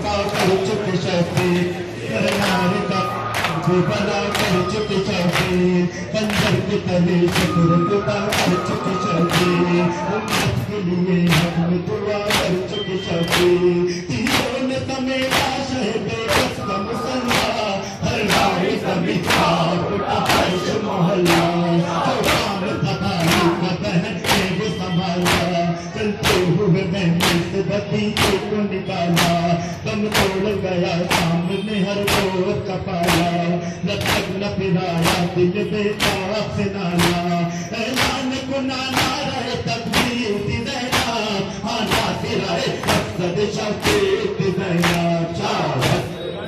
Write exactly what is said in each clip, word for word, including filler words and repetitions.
बना कर चुके शफी नार का बना कर चुके शफी कंजर की तले शुक्र खुदा कर चुके शफी उम्मत के लिए हम दुआ कर चुके शफी तीनों ने समेटा शहदे बस का मुसल्ला हर नारी कभी उठा हर्ष मोहल्ला जो काम तबाही का बहन ने वो संभाला चलते हुए महने से भतीजे को निकाला दम तोड़ गया सामने हर रोज का पाला लपक न फिराया दिल बेताब से नाला ऐलान को नाना रहे तकदीर दी ज़ैना आना सिराए मकसद शफ़ी दी ज़ैना चाहत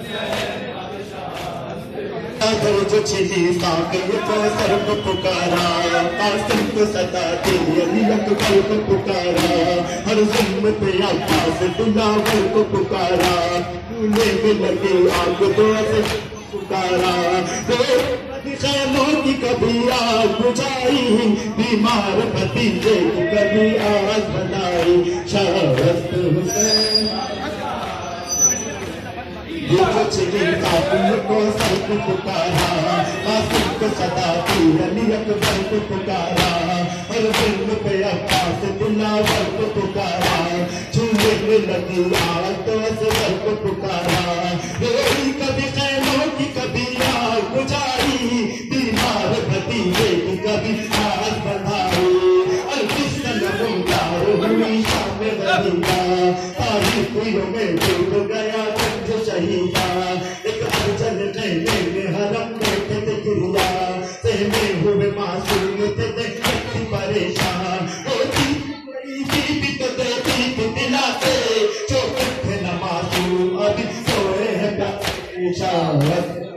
जो छिली साकिब को सर को पुकारा कासिम को सदा दी अली अकबर को पुकारा हर जुल्म पे अब्बास बिलावल को पुकारा तूने भी लगी आग दो से पुकारा खैमों की कभी आग बुझाई बीमार भतीजे की कभी आग बनाई शरस्त हुसैन छिली कासिम को सर को पुकारा कासिम को सदा दी अली अकबर को पुकारा हर जुल्म पे अब्बास बिलावल को पुकारा चूल्हे में लगी आग तो असगर को पुकारा कभी खैमों की कभी आग बुझाई बीमार भतीजे की कभी आग बढ़ाई और किसने नमूदार हुई शाम रहीदा तारीखियों में डूब गया गंज शहीदा एक अर्जन कहने में हरम में थे दिक्रिया सहमे हुए मासूम थे देखती परेशान होती कोई भी तो देती थी दिलाते जो थे न मासूम अभी सोए हैं का इशारा